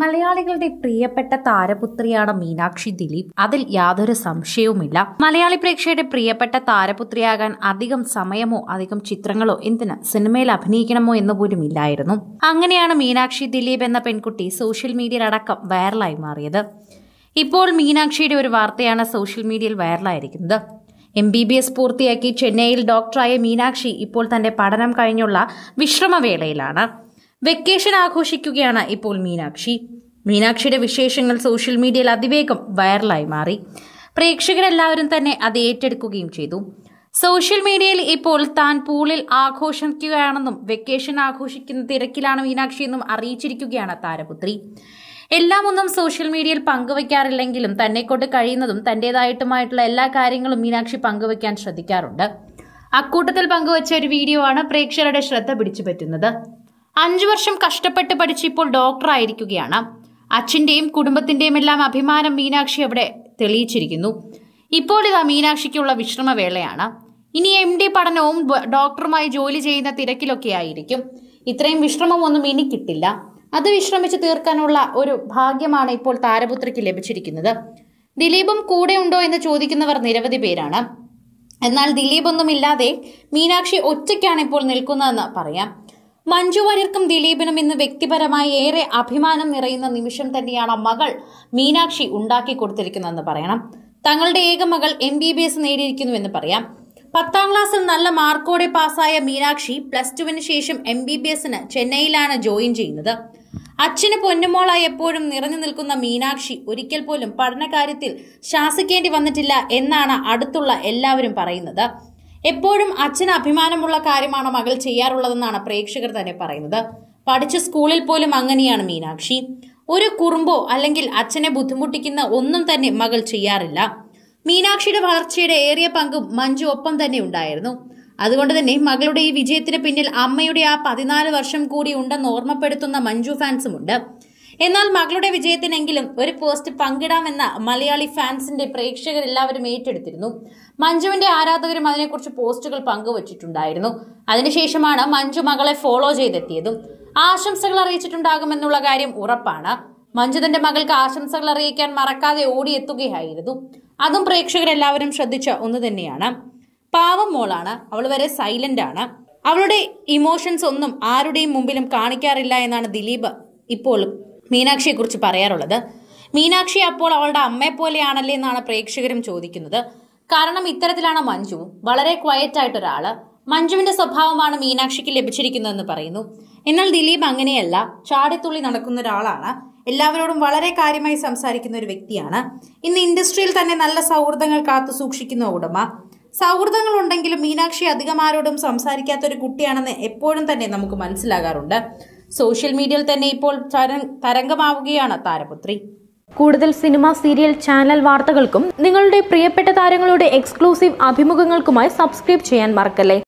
മലയാളികളുടെ പ്രിയപ്പെട്ട താരപുത്രിയാണ് മീനാക്ഷി ദിലീപ്. അതിൽ യാതൊരു സംശയവുമില്ല. മലയാളി പ്രേക്ഷകരുടെ പ്രിയപ്പെട്ട താരപുത്രിയാകാൻ അധികം സമയമോ അധികം ചിത്രങ്ങളോ എന്തിന് സിനിമയിൽ അഭിനയിക്കണമോ എന്ന് പോലും ഇല്ലായിരുന്നു. അങ്ങനെയാണ് മീനാക്ഷി ദിലീപ് എന്ന പെൺകുട്ടി സോഷ്യൽ മീഡിയയിലടക്കം വൈറലായി മാറിയത്. ഇപ്പോൾ മീനാക്ഷിയുടെ ഒരു വാർത്തയാണ് സോഷ്യൽ മീഡിയയിൽ വൈറലായിരിക്കുന്നത്. MBBS പൂർത്തിയാക്കി ചെന്നൈയിൽ ഡോക്ടറായ മീനാക്ഷി ഇപ്പോൾ തന്റെ പഠനം കഴിഞ്ഞുള്ള വിശ്രമവേളയിലാണ്. വെക്കേഷൻ ആഘോഷിക്കുകയാണ് ഇപ്പോൾ മീനാക്ഷിയുടെ വിശേഷങ്ങൾ സോഷ്യൽ മീഡിയയിൽ അതിവേഗം വൈറലായി മാറി. പ്രേക്ഷകരെല്ലാവരും തന്നെ അത് ഏറ്റെടുക്കുകയും ചെയ്തു. സോഷ്യൽ മീഡിയയിൽ ഇപ്പോൾ താൻ പൂളിൽ ആഘോഷിക്കുകയാണെന്നും വെക്കേഷൻ ആഘോഷിക്കുന്ന തിരക്കിലാണ് മീനാക്ഷി എന്നും അറിയിച്ചിരിക്കുകയാണ് താരപുത്രി. എല്ലാം ഒന്നും സോഷ്യൽ മീഡിയയിൽ പങ്കുവയ്ക്കാറില്ലെങ്കിലും തന്നെക്കൊണ്ട് കഴിയുന്നതും തന്റേതായിട്ടുമായിട്ടുള്ള എല്ലാ കാര്യങ്ങളും മീനാക്ഷി പങ്കുവയ്ക്കാൻ ശ്രദ്ധിക്കാറുണ്ട്. അക്കൂട്ടത്തിൽ പങ്കുവച്ച ഒരു വീഡിയോ ആണ് പ്രേക്ഷകരുടെ ശ്രദ്ധ പിടിച്ചുപറ്റുന്നത്. 5 വർഷം കഷ്ടപ്പെട്ട് പഠിച്ച് ഇപ്പോൾ ഡോക്ടറായിരിക്കുകയാണ്. അച്ഛന്റെയും കുടുംബത്തിന്റെയും എല്ലാം അഭിമാനം മീനാക്ഷി അവിടെ തെളിയിച്ചിരിക്കുന്നു. ഇപ്പോൾ ഇതാ മീനാക്ഷിക്കുള്ള വിശ്രമവേളയാണ്. ഇനി MD പഠനവും ഡോക്ടറുമായി ജോലി ചെയ്യുന്ന തിരക്കിലൊക്കെ ആയിരിക്കും. ഇത്രയും വിശ്രമമൊന്നും ഇനി കിട്ടില്ല. അത് വിശ്രമിച്ച് തീർക്കാനുള്ള ഒരു ഭാഗ്യമാണ് ഇപ്പോൾ താരപുത്രിക്ക് ലഭിച്ചിരിക്കുന്നത്. ദിലീപും കൂടെ ഉണ്ടോ എന്ന് ചോദിക്കുന്നവർ നിരവധി പേരാണ്. എന്നാൽ ദിലീപൊന്നുമില്ലാതെ മീനാക്ഷി ഒറ്റയ്ക്കാണ് ഇപ്പോൾ നിൽക്കുന്നതെന്ന് പറയാം. മഞ്ജു വാര്യർക്കും ദിലീപിനും ഇന്ന് വ്യക്തിപരമായി ഏറെ അഭിമാനം നിറയുന്ന നിമിഷം തന്നെയാണ് മകൾ മീനാക്ഷി ഉണ്ടാക്കി കൊടുത്തിരിക്കുന്നതെന്ന് പറയണം. തങ്ങളുടെ ഏക മകൾ MBBS നേടിയിരിക്കുന്നുവെന്ന് പറയാം. 10ാം ക്ലാസ്സിൽ നല്ല മാർക്കോടെ പാസ്സായ മീനാക്ഷി +2 ശേഷം MBBSന് ചെന്നൈയിലാണ് ജോയിൻ ചെയ്യുന്നത്. അച്ഛന് പൊന്നുമോളായി എപ്പോഴും നിറഞ്ഞു നിൽക്കുന്ന മീനാക്ഷി ഒരിക്കൽ പോലും പഠനകാര്യത്തിൽ ശാസിക്കേണ്ടി വന്നിട്ടില്ല എന്നാണ് അടുത്തുള്ള എല്ലാവരും പറയുന്നത്. എപ്പോഴും അച്ഛന് അഭിമാനമുള്ള കാര്യമാണ് മകൾ ചെയ്യാറുള്ളതെന്നാണ് പ്രേക്ഷകർ തന്നെ പറയുന്നത്. പഠിച്ച സ്കൂളിൽ പോലും അങ്ങനെയാണ് മീനാക്ഷി. ഒരു കുറുമ്പോ അല്ലെങ്കിൽ അച്ഛനെ ബുദ്ധിമുട്ടിക്കുന്ന ഒന്നും തന്നെ മകൾ ചെയ്യാറില്ല. മീനാക്ഷിയുടെ വളർച്ചയുടെ ഏറിയ പങ്കും മഞ്ജു ഒപ്പം തന്നെ ഉണ്ടായിരുന്നു. അതുകൊണ്ട് തന്നെ മകളുടെ ഈ വിജയത്തിന് പിന്നിൽ അമ്മയുടെ ആ 14 വർഷം കൂടി ഉണ്ടെന്ന് ഓർമ്മപ്പെടുത്തുന്ന മഞ്ജു ഫാൻസുമുണ്ട്. എന്നാൽ മകളുടെ വിജയത്തിനെങ്കിലും ഒരു പോസ്റ്റ് പങ്കിടാമെന്ന മലയാളി ഫാൻസിന്റെ പ്രേക്ഷകർ എല്ലാവരും ഏറ്റെടുത്തിരുന്നു. മഞ്ജുവിന്റെ ആരാധകരും അതിനെക്കുറിച്ച് പോസ്റ്റുകൾ പങ്കുവച്ചിട്ടുണ്ടായിരുന്നു. അതിനുശേഷമാണ് മഞ്ജു മകളെ ഫോളോ ചെയ്തെത്തിയതും. ആശംസകൾ അറിയിച്ചിട്ടുണ്ടാകുമെന്നുള്ള കാര്യം ഉറപ്പാണ്. മഞ്ജു തന്റെ മകൾക്ക് ആശംസകൾ അറിയിക്കാൻ മറക്കാതെ ഓടിയെത്തുകയായിരുന്നു. അതും പ്രേക്ഷകരെല്ലാവരും ശ്രദ്ധിച്ച ഒന്ന് തന്നെയാണ്. പാവം മോളാണ്, അവൾ വരെ സൈലന്റ് ആണ്. അവളുടെ ഇമോഷൻസ് ഒന്നും ആരുടെയും മുമ്പിലും കാണിക്കാറില്ല എന്നാണ് ദിലീപ് ഇപ്പോൾ മീനാക്ഷിയെ കുറിച്ച് പറയാറുള്ളത്. മീനാക്ഷി അപ്പോൾ അവളുടെ അമ്മയെ പോലെയാണല്ലേ എന്നാണ് പ്രേക്ഷകരും ചോദിക്കുന്നത്. കാരണം ഇത്തരത്തിലാണ് മഞ്ജു, വളരെ ക്വയറ്റ് ആയിട്ടൊരാള്. മഞ്ജുവിന്റെ സ്വഭാവമാണ് മീനാക്ഷിക്ക് ലഭിച്ചിരിക്കുന്നതെന്ന് പറയുന്നു. എന്നാൽ ദിലീപ് അങ്ങനെയല്ല, ചാടിത്തുള്ളി നടക്കുന്ന ഒരാളാണ്. എല്ലാവരോടും വളരെ കാര്യമായി സംസാരിക്കുന്ന ഒരു വ്യക്തിയാണ്. ഇന്ന് ഇൻഡസ്ട്രിയിൽ തന്നെ നല്ല സൗഹൃദങ്ങൾ കാത്തു സൂക്ഷിക്കുന്ന ഉടമ. സൗഹൃദങ്ങൾ ഉണ്ടെങ്കിലും മീനാക്ഷി അധികം ആരോടും സംസാരിക്കാത്ത ഒരു കുട്ടിയാണെന്ന് എപ്പോഴും തന്നെ നമുക്ക് മനസ്സിലാകാറുണ്ട്. സോഷ്യൽ മീഡിയയിൽ തന്നെ ഇപ്പോൾ തരംഗമാവുകയാണ് താരപുത്രി. കൂടുതൽ സിനിമ, സീരിയൽ, ചാനൽ വാർത്തകൾക്കും നിങ്ങളുടെ പ്രിയപ്പെട്ട താരങ്ങളുടെ എക്സ്ക്ലൂസീവ് അഭിമുഖങ്ങൾക്കുമായി സബ്സ്ക്രൈബ് ചെയ്യാൻ മറക്കല്ലേ.